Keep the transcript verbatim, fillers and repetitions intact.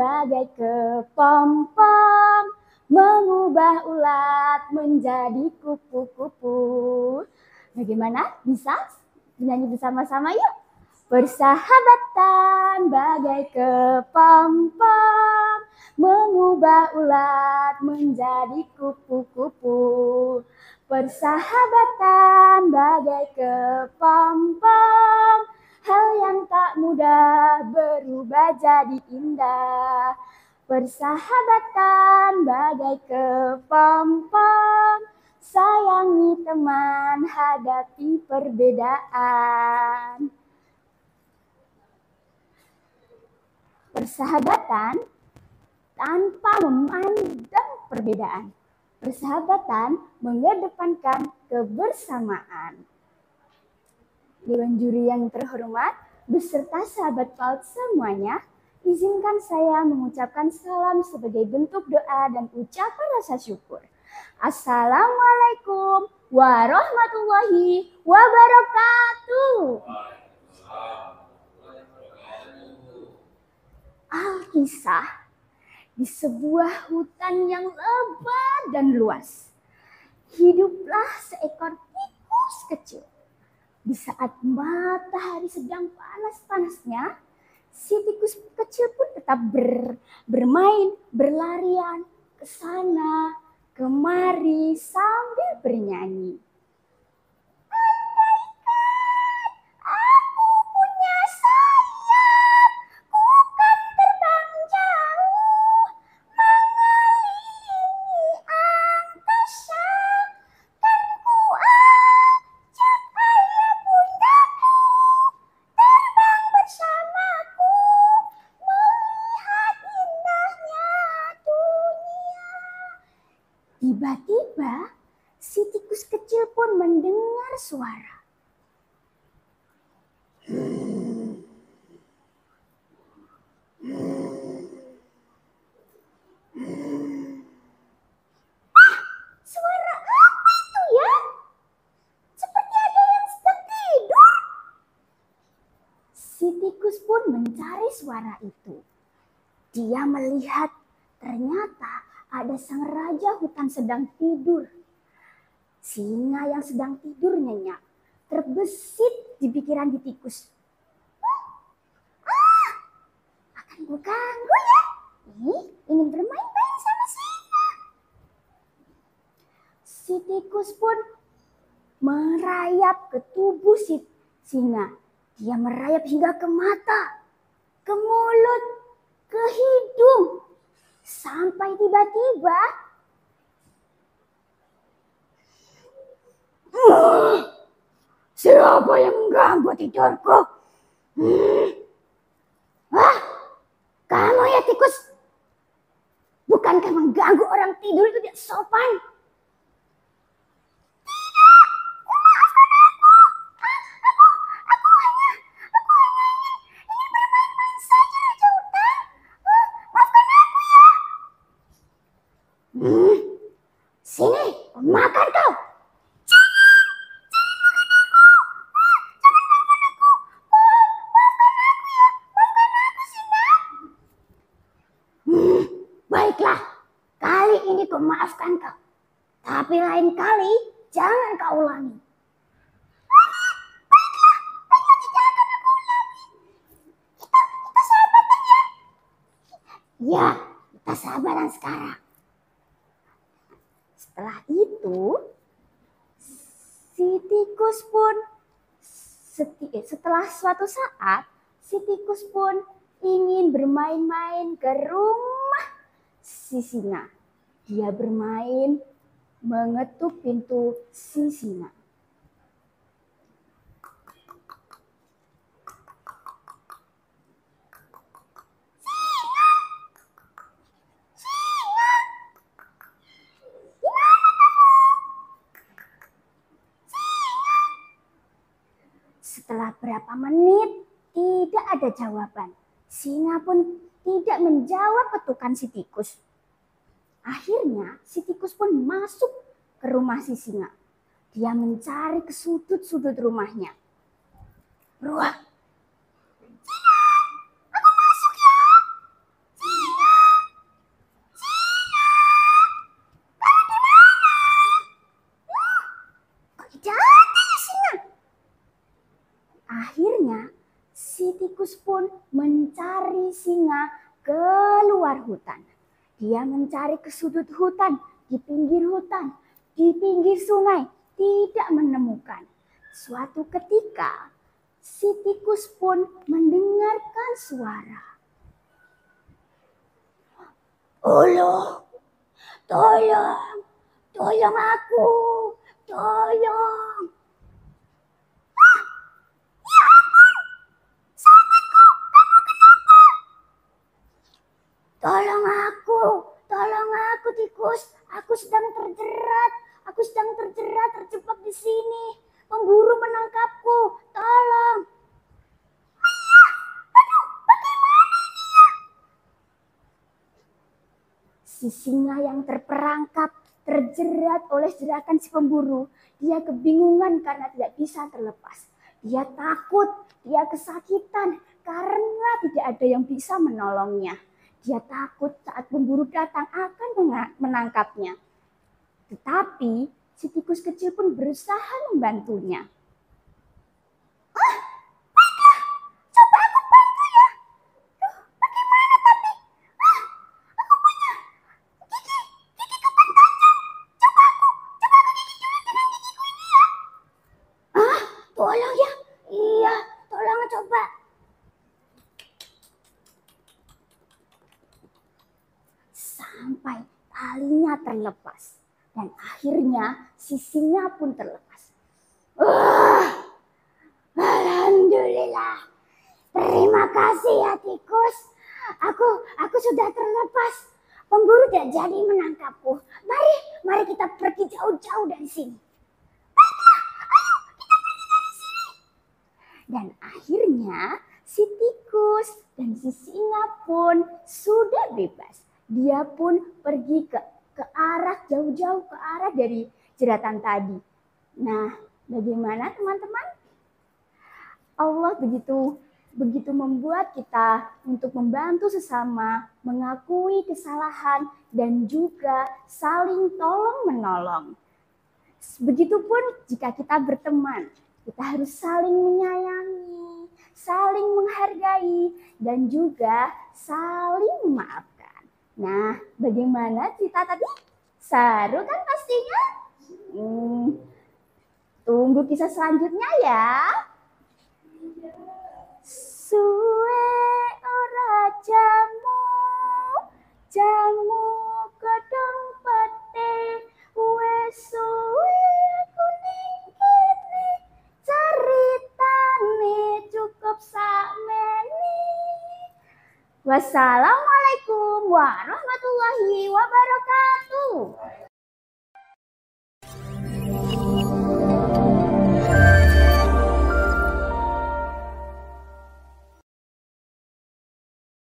bagai kepompong, mengubah ulat menjadi kupu-kupu. Bagaimana? Bisa menyanyi bersama-sama yuk. Persahabatan bagai kepompong, mengubah ulat menjadi kupu-kupu. Persahabatan bagai kepompong, hal yang tak mudah berubah jadi indah. Persahabatan bagai kepompong, sayangi teman, hadapi perbedaan. Persahabatan tanpa memandang perbedaan. Persahabatan mengedepankan kebersamaan. Dewan juri yang terhormat, beserta sahabat PAUD semuanya, izinkan saya mengucapkan salam sebagai bentuk doa dan ucapan rasa syukur. Assalamualaikum warahmatullahi wabarakatuh. Alkisah di sebuah hutan yang lebat dan luas, hiduplah seekor tikus kecil. Di saat matahari sedang panas-panasnya, si tikus kecil pun tetap ber, bermain, berlarian ke sana, kemari sambil bernyanyi. Tiba-tiba si tikus kecil pun mendengar suara. Ah, suara apa itu ya? Seperti ada yang sedang tidur. Si tikus pun mencari suara itu. Dia melihat ternyata ada sang raja hutan sedang tidur. Singa yang sedang tidur nyenyak terbesit di pikiran di tikus. Ah, akan gue ganggu ya. Ih, ingin bermain-main sama singa. Si tikus pun merayap ke tubuh si singa. Dia merayap hingga ke mata, ke mulut, ke hidung. Sampai tiba-tiba uh, siapa yang mengganggu tidurku? Hmm. Wah, kamu ya tikus. Bukankah mengganggu orang tidur itu tidak sopan? Hmm, sini, makan kau. Jangan, jangan makan aku. Ah, jangan makan aku. Oh, maafkan aku ya, maafkan aku singa. Hmm, baiklah, kali ini ku maafkan kau. Tapi lain kali jangan kau ulangi. Baiklah, baiklah, baiklah tidak akan aku ulangi. Kita, kita sahabatan ya. Ya, kita sahabatan sekarang. Setelah itu, si tikus pun setelah suatu saat, si tikus pun ingin bermain-main ke rumah si singa. Dia bermain mengetuk pintu si singa. Setelah berapa menit tidak ada jawaban. Singa pun tidak menjawab ketukan si tikus. Akhirnya si tikus pun masuk ke rumah si singa. Dia mencari ke sudut-sudut rumahnya. Ruah. Singa, aku masuk ya. Singa. tikus pun mencari singa keluar hutan. Dia mencari ke sudut hutan, di pinggir hutan, di pinggir sungai, tidak menemukan. Suatu ketika, si tikus pun mendengarkan suara. Tolong, tolong, tolong aku, tolong. Ah, ya ampun, sahabatku, kamu kenapa? Tolong aku, tolong aku tikus, aku sedang terjerat, aku sedang terjerat, terjebak di sini. Pemburu menangkapku, tolong. Ayah, aduh, bagaimana ini ya? Si singa yang terperangkap, terjerat oleh jerakan si pemburu. Dia kebingungan karena tidak bisa terlepas. Dia takut, dia kesakitan karena tidak ada yang bisa menolongnya. Dia takut saat pemburu datang akan menangkapnya. Tetapi si tikus kecil pun berusaha membantunya. Ah, baiklah, coba aku bantu ya. Duh, bagaimana tapi? Ah, aku punya gigi, gigiku kan tajam. Coba aku, coba aku gigit dulu dengan gigiku ini ya. Ah, tolong ya. Iya, tolong coba. Sampai talinya terlepas. Dan akhirnya si singa pun terlepas. Wah, alhamdulillah. Terima kasih ya tikus. Aku aku sudah terlepas. Pemburu tidak jadi menangkapku. Mari, mari kita pergi jauh-jauh dari sini. Baiklah, ayo kita pergi dari sini. Dan akhirnya si tikus dan si singa pun sudah bebas. Dia pun pergi ke ke arah jauh-jauh ke arah dari jeratan tadi. Nah, bagaimana teman-teman? Allah begitu begitu membuat kita untuk membantu sesama, mengakui kesalahan dan juga saling tolong-menolong. Begitupun jika kita berteman, kita harus saling menyayangi, saling menghargai dan juga saling memaafkan. Nah, bagaimana cerita tadi? Seru kan pastinya? Hmm, tunggu kisah selanjutnya ya. Suwe ora jamu, jamu godhong pete, wes suwe kuning kene, caritane cukup sakmene. Wassalamualaikum warahmatullahi wabarakatuh.